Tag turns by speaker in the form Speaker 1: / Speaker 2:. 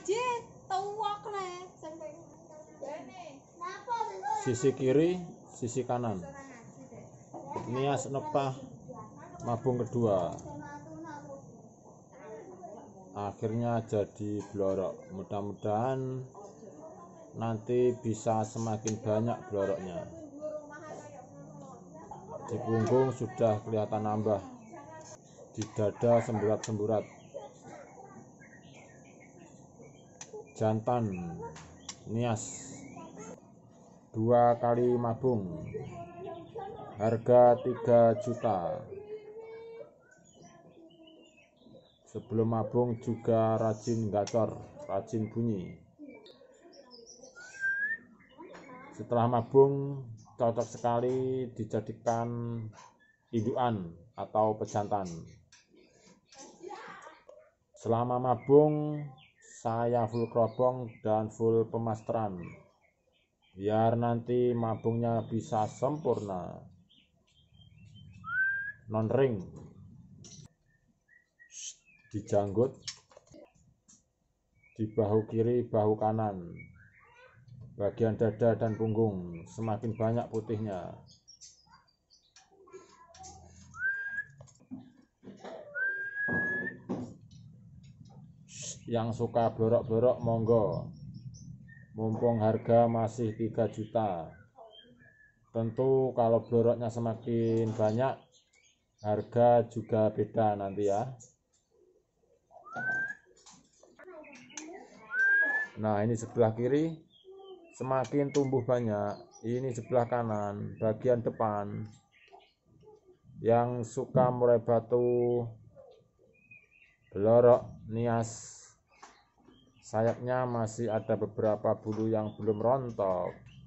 Speaker 1: Sisi kiri, sisi kanan. Nias nepah mabung kedua. Akhirnya jadi blorok. Mudah-mudahan nanti bisa semakin banyak bloroknya. Di punggung sudah kelihatan nambah, di dada semburat-semburat. Jantan nias 2 kali mabung, harga 3 juta. Sebelum mabung juga rajin gacor, rajin bunyi. Setelah mabung cocok sekali dijadikan indukan atau pejantan. Selama mabung saya full kerobong dan full pemasteran, biar nanti mabungnya bisa sempurna. Non ring, di janggut, di bahu kiri, bahu kanan, bagian dada dan punggung semakin banyak putihnya. Yang suka blorok-blorok monggo, mumpung harga masih 3 juta. Tentu kalau bloroknya semakin banyak, harga juga beda nanti ya. Nah, ini sebelah kiri semakin tumbuh banyak. Ini sebelah kanan, bagian depan. Yang suka murai batu, blorok, nias, sayapnya masih ada beberapa bulu yang belum rontok.